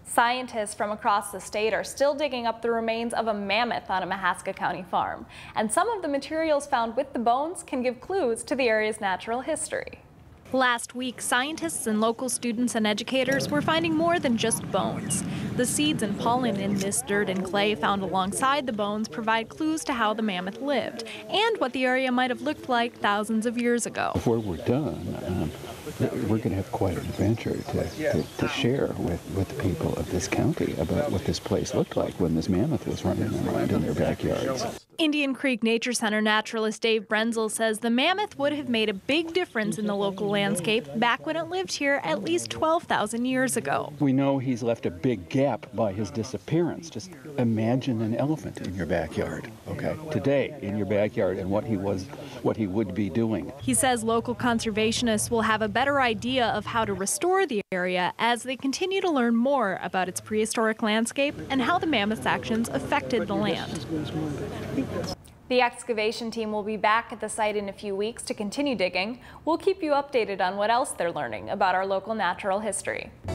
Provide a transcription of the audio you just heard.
Scientists from across the state are still digging up the remains of a mammoth on a Mahaska County farm, and some of the materials found with the bones can give clues to the area's natural history. Last week, scientists and local students and educators were finding more than just bones. The seeds and pollen in this dirt and clay found alongside the bones provide clues to how the mammoth lived and what the area might have looked like thousands of years ago. Before we're done, we're going to have quite an adventure to share with the people of this county about what this place looked like when this mammoth was running around in their backyards. Indian Creek Nature Center naturalist Dave Brenzel says the mammoth would have made a big difference in the local landscape back when it lived here at least 12,000 years ago. We know he's left a big gap by his disappearance. Just imagine an elephant in your backyard, okay? Today in your backyard and what he would be doing. He says local conservationists will have a better idea of how to restore the area as they continue to learn more about its prehistoric landscape and how the mammoth's actions affected the land. The excavation team will be back at the site in a few weeks to continue digging. We'll keep you updated on what else they're learning about our local natural history.